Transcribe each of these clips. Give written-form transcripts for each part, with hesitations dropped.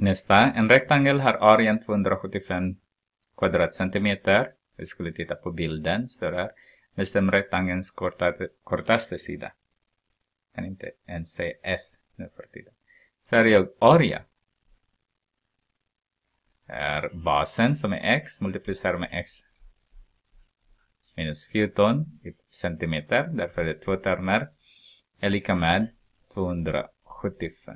Nästa, en rektangel har arean 275 kvadratcentimeter. Vi skulle titta på bilden. Så där. Bestäm rektangelns kortaste sida. Kan inte ens säga S nu för tiden. Så här är area. Är basen som är x multiplicerar med x minus 14 i centimeter. Därför är det två termer. Är lika med 275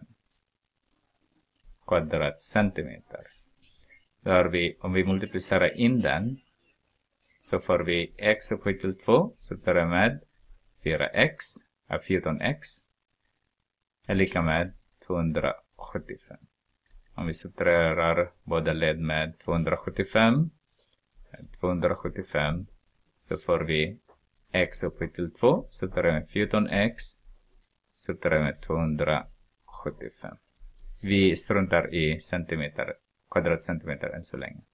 kvadratcentimeter. Då har vi, om vi multiplicerar in den, så får vi x upphöjt till 2. Så tar jag med 4x av 14x är lika med 275. Om vi subtraherar båda led med 275 så får vi x upphöjt till 2. Så tar jag med 14x så tar jag med 275. Vi struntar i centimeter, kvadratcentimeter än så länge.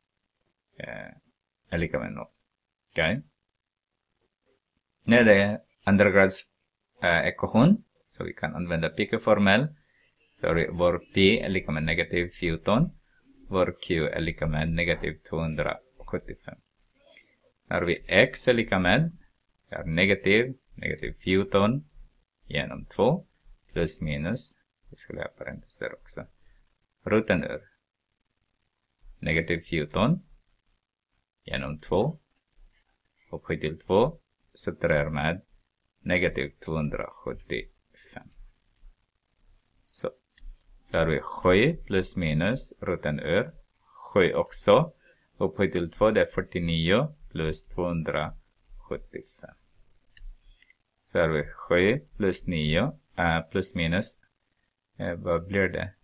Är lika med 0. Okay. När det är undergrads ekvation, så vi kan använda Pico-formel. Så vår P är lika med negativ 14. Vår Q är lika med negativ 275. När vi x är lika med är negativ 14 genom 2 plus minus. Vi skulle ha parenteser också. Roten ur negativ 14 genom 2 upphöjt till 2 så drar med negativ 275. Så har vi 7 plus minus roten ur 7 också. Upphöjt till 2 det är 49 plus 275. Så har vi 7 plus 9 plus minus. Vad blir det?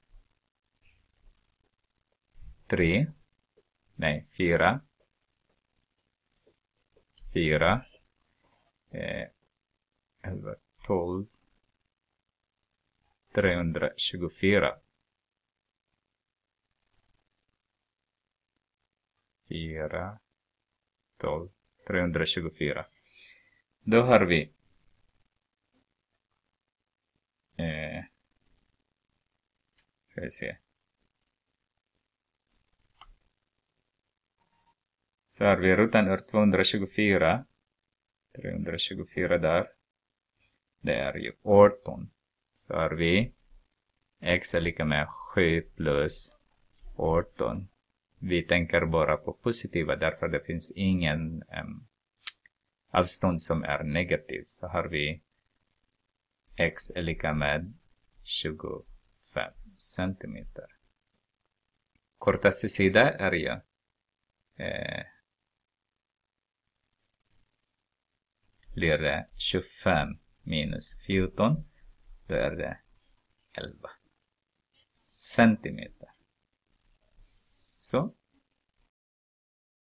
4. 11, 12. 324. 4, 12, 324. Då har vi ska vi se. Så har vi roten ur 224. 324 där. Det är ju 18. Så har vi x är lika med 7 plus 18. Vi tänker bara på positiva därför det finns ingen avstånd som är negativ. Så har vi x är lika med 25 centimeter. Kortaste sida är ju blir det 25 minus 14. Då är det 11 centimeter. Så